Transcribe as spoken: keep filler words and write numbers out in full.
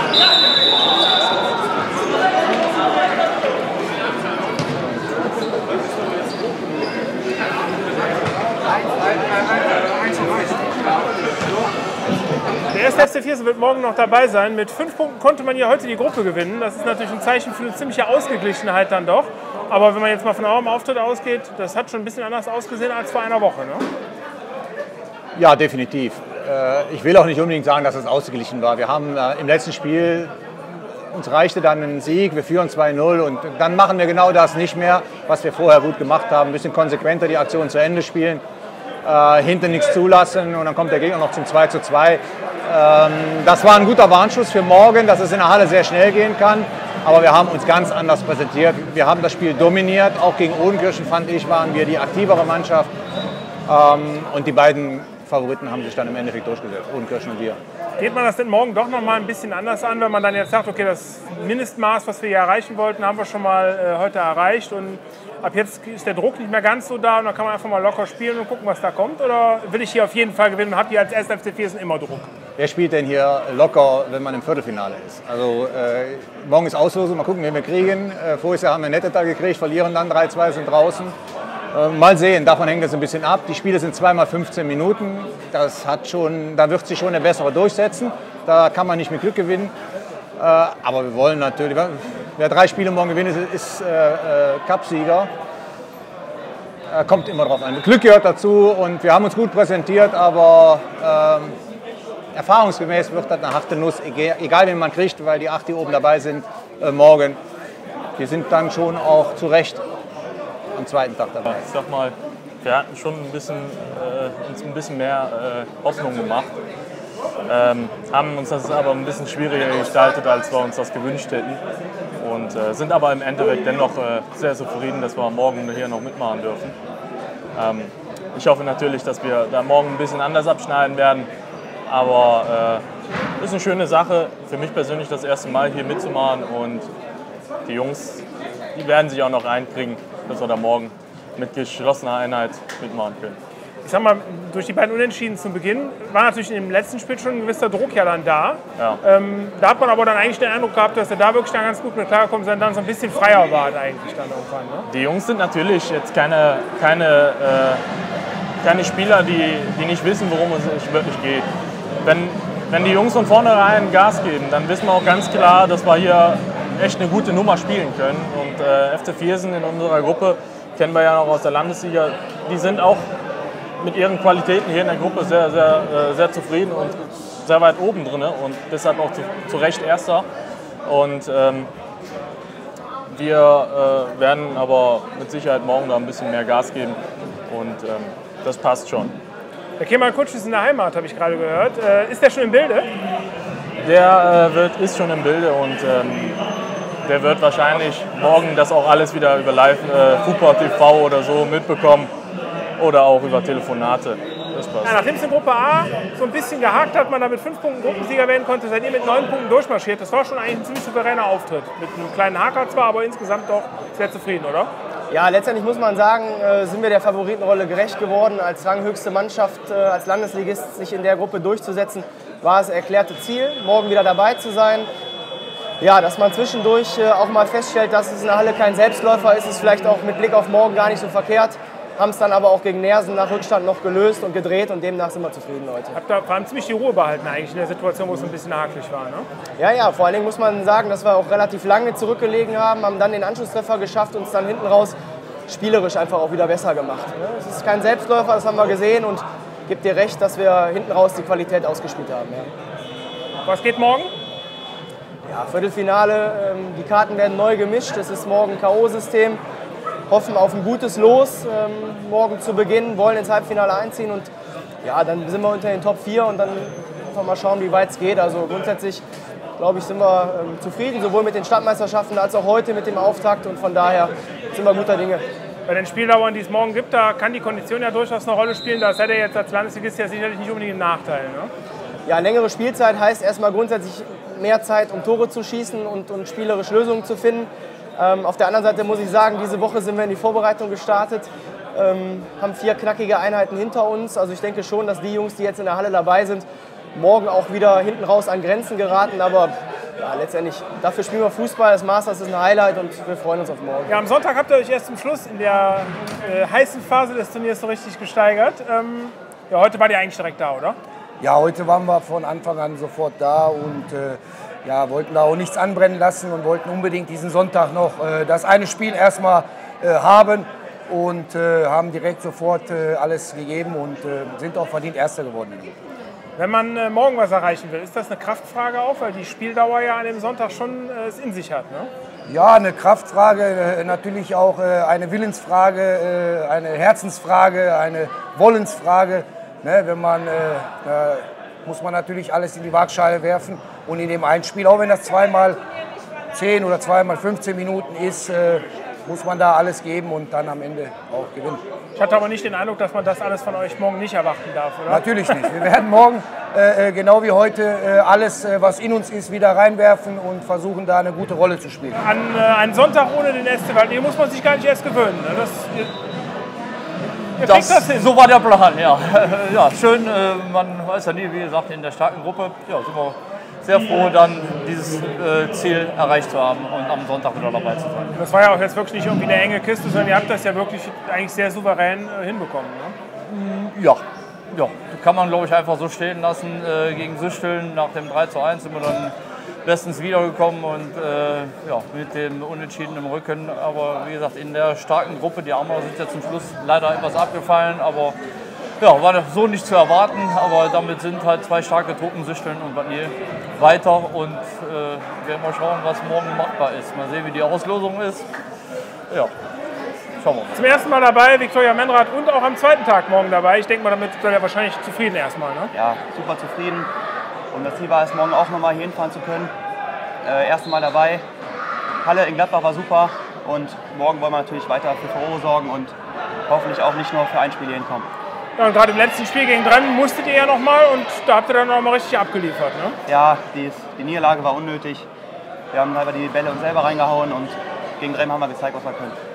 Der erste F C Viersen wird morgen noch dabei sein. Mit fünf Punkten konnte man ja heute die Gruppe gewinnen. Das ist natürlich ein Zeichen für eine ziemliche Ausgeglichenheit dann doch. Aber wenn man jetzt mal von eurem Auftritt ausgeht, das hat schon ein bisschen anders ausgesehen als vor einer Woche, ne? Ja, definitiv. Ich will auch nicht unbedingt sagen, dass es ausgeglichen war. Wir haben im letzten Spiel, uns reichte dann ein Sieg, wir führen zwei null und dann machen wir genau das nicht mehr, was wir vorher gut gemacht haben. Ein bisschen konsequenter die Aktion zu Ende spielen, äh, hinten nichts zulassen und dann kommt der Gegner noch zum zwei zu zwei. Ähm, das war ein guter Warnschuss für morgen, dass es in der Halle sehr schnell gehen kann. Aber wir haben uns ganz anders präsentiert. Wir haben das Spiel dominiert. Auch gegen Odenkirchen, fand ich, waren wir die aktivere Mannschaft. Ähm, und die beiden Favoriten haben sich dann im Endeffekt durchgesetzt, Odenkirchen und wir. Geht man das denn morgen doch noch mal ein bisschen anders an, wenn man dann jetzt sagt, okay, das Mindestmaß, was wir hier erreichen wollten, haben wir schon mal äh, heute erreicht und ab jetzt ist der Druck nicht mehr ganz so da und dann kann man einfach mal locker spielen und gucken, was da kommt? Oder will ich hier auf jeden Fall gewinnen und habt ihr als erster F C Viersen immer Druck? Wer spielt denn hier locker, wenn man im Viertelfinale ist? Also äh, morgen ist Auslosung, mal gucken, wen wir kriegen. Äh, voriges Jahr haben wir Nettetal gekriegt, verlieren dann drei zwei, sind draußen. Mal sehen, davon hängt es ein bisschen ab. Die Spiele sind zweimal fünfzehn Minuten. Das hat schon, da wird sich schon der Bessere durchsetzen. Da kann man nicht mit Glück gewinnen. Aber wir wollen natürlich, wer drei Spiele morgen gewinnt, ist, ist äh, Cupsieger. Kommt immer drauf an. Glück gehört dazu und wir haben uns gut präsentiert, aber ähm, erfahrungsgemäß wird das eine harte Nuss, egal wen man kriegt, weil die acht, die oben dabei sind, äh, morgen, die sind dann schon auch zu Recht am zweiten Tag dabei. Ich sag mal, wir hatten schon ein bisschen, äh, uns ein bisschen mehr äh, Hoffnung gemacht. Ähm, haben uns das aber ein bisschen schwieriger gestaltet, als wir uns das gewünscht hätten. Und äh, sind aber im Endeffekt dennoch äh, sehr zufrieden, dass wir morgen hier noch mitmachen dürfen. Ähm, ich hoffe natürlich, dass wir da morgen ein bisschen anders abschneiden werden. Aber es äh, ist eine schöne Sache, für mich persönlich das erste Mal hier mitzumachen. Und die Jungs, die werden sich auch noch reinkriegen, dass wir da morgen mit geschlossener Einheit mitmachen können. Ich sag mal, durch die beiden Unentschieden zum Beginn war natürlich im letzten Spiel schon ein gewisser Druck ja dann da. Ja. Ähm, da hat man aber dann eigentlich den Eindruck gehabt, dass er da wirklich dann ganz gut mit klargekommen ist und dann so ein bisschen freier war eigentlich dann irgendwann. Ne? Die Jungs sind natürlich jetzt keine, keine, äh, keine Spieler, die, die nicht wissen, worum es wirklich geht. Wenn, wenn die Jungs von vornherein Gas geben, dann wissen wir auch ganz klar, dass wir hier echt eine gute Nummer spielen können. Und äh, F C Viersen in unserer Gruppe, kennen wir ja noch aus der Landesliga, die sind auch mit ihren Qualitäten hier in der Gruppe sehr, sehr, sehr zufrieden und sehr weit oben drin und deshalb auch zu, zu Recht Erster. Und ähm, wir äh, werden aber mit Sicherheit morgen da ein bisschen mehr Gas geben und ähm, das passt schon. Der Kemal Kutsch ist in der Heimat, habe ich gerade gehört. Äh, ist der schon im Bilde? Der äh, wird, ist schon im Bilde und ähm, der wird wahrscheinlich morgen das auch alles wieder über Live, äh, Fußball T V oder so mitbekommen. Oder auch über Telefonate. Das passt. Ja, nachdem es in Gruppe A so ein bisschen gehakt hat, man da mit fünf Punkten Gruppensieger werden konnte, seid ihr mit neun Punkten durchmarschiert. Das war schon eigentlich ein ziemlich souveräner Auftritt. Mit einem kleinen Haker zwar, aber insgesamt doch sehr zufrieden, oder? Ja, letztendlich muss man sagen, sind wir der Favoritenrolle gerecht geworden. Als ranghöchste Mannschaft, als Landesligist sich in der Gruppe durchzusetzen, war das erklärte Ziel, morgen wieder dabei zu sein. Ja, dass man zwischendurch auch mal feststellt, dass es in der Halle kein Selbstläufer ist, ist vielleicht auch mit Blick auf morgen gar nicht so verkehrt. Haben es dann aber auch gegen Nersen nach Rückstand noch gelöst und gedreht und demnach sind wir zufrieden heute. Habt ihr vor allem ziemlich die Ruhe behalten eigentlich in der Situation, wo es ein bisschen hakelig war, ne? Ja, ja, vor allen Dingen muss man sagen, dass wir auch relativ lange zurückgelegen haben, haben dann den Anschlusstreffer geschafft und uns dann hinten raus spielerisch einfach auch wieder besser gemacht. Es ist kein Selbstläufer, das haben wir gesehen und ich gebe dir recht, dass wir hinten raus die Qualität ausgespielt haben. Ja. Was geht morgen? Ja, Viertelfinale, die Karten werden neu gemischt, es ist morgen K O-System. Hoffen auf ein gutes Los, ähm, morgen zu Beginn, wollen ins Halbfinale einziehen und ja, dann sind wir unter den Top vier und dann einfach mal schauen, wie weit es geht. Also grundsätzlich, glaube ich, sind wir ähm, zufrieden, sowohl mit den Stadtmeisterschaften als auch heute mit dem Auftakt und von daher sind wir guter Dinge. Bei den Spieldauern, die es morgen gibt, da kann die Kondition ja durchaus eine Rolle spielen. Das hat er jetzt als Landesligist ja sicherlich nicht unbedingt einen Nachteil, ne? Ja, längere Spielzeit heißt erstmal grundsätzlich mehr Zeit, um Tore zu schießen und, und spielerisch Lösungen zu finden. Ähm, auf der anderen Seite muss ich sagen, diese Woche sind wir in die Vorbereitung gestartet, ähm, haben vier knackige Einheiten hinter uns. Also ich denke schon, dass die Jungs, die jetzt in der Halle dabei sind, morgen auch wieder hinten raus an Grenzen geraten. Aber ja, letztendlich, dafür spielen wir Fußball. Das Masters ist ein Highlight und wir freuen uns auf morgen. Ja, am Sonntag habt ihr euch erst zum Schluss in der äh, heißen Phase des Turniers so richtig gesteigert. Ähm, ja, heute wart ihr eigentlich direkt da, oder? Ja, heute waren wir von Anfang an sofort da und äh, ja, wollten da auch nichts anbrennen lassen und wollten unbedingt diesen Sonntag noch äh, das eine Spiel erstmal äh, haben und äh, haben direkt sofort äh, alles gegeben und äh, sind auch verdient Erster geworden. Wenn man äh, morgen was erreichen will, ist das eine Kraftfrage auch, weil die Spieldauer ja an dem Sonntag schon äh, es in sich hat, ne? Ja, eine Kraftfrage, äh, natürlich auch äh, eine Willensfrage, äh, eine Herzensfrage, eine Wollensfrage. Ne, wenn man, äh, da muss man natürlich alles in die Waagschale werfen und in dem einen Spiel, auch wenn das zweimal zehn oder zweimal fünfzehn Minuten ist, äh, muss man da alles geben und dann am Ende auch gewinnen. Ich hatte aber nicht den Eindruck, dass man das alles von euch morgen nicht erwarten darf, oder? Natürlich nicht. Wir werden morgen, äh, genau wie heute, äh, alles, äh, was in uns ist, wieder reinwerfen und versuchen, da eine gute Rolle zu spielen. An äh, einen Sonntag ohne den S C Waldnähe muss man sich gar nicht erst gewöhnen. Ne? Das, ihr, ihr Das, kriegt das hin. so war der Plan, ja. Ja, schön, äh, man weiß ja nie, wie gesagt, in der starken Gruppe. Ja, sind wir sehr froh, dann dieses äh, Ziel erreicht zu haben und am Sonntag wieder dabei zu sein. Das war ja auch jetzt wirklich nicht irgendwie eine enge Kiste, sondern ihr habt das ja wirklich eigentlich sehr souverän äh, hinbekommen. Ne? Ja, ja, kann man, glaube ich, einfach so stehen lassen. Äh, gegen Süchteln nach dem drei zu eins sind wir dann bestens wiedergekommen und äh, ja, mit dem Unentschieden im Rücken. Aber wie gesagt, in der starken Gruppe, die Ammer sind ja zum Schluss leider etwas abgefallen, aber ja, war so nicht zu erwarten. Aber damit sind halt zwei starke Truppen, Süchteln und Waldnähe, weiter und äh, werden mal schauen, was morgen machbar ist. Mal sehen, wie die Auslosung ist. Ja, schauen wir mal. Zum ersten Mal dabei, Viktoria Menrath, und auch am zweiten Tag morgen dabei. Ich denke mal, damit seid ihr wahrscheinlich zufrieden erstmal. Ne? Ja, super zufrieden. Und das Ziel war es, morgen auch nochmal hier hinfahren zu können. Äh, erste Mal dabei. Halle in Gladbach war super. Und morgen wollen wir natürlich weiter für Furore sorgen und hoffentlich auch nicht nur für ein Spiel hier hinkommen. Ja, und gerade im letzten Spiel gegen Dremmen musstet ihr ja nochmal und da habt ihr dann nochmal richtig abgeliefert. Ne? Ja, die, die Niederlage war unnötig. Wir haben einfach die Bälle uns selber reingehauen und gegen Dremmen haben wir gezeigt, was wir können.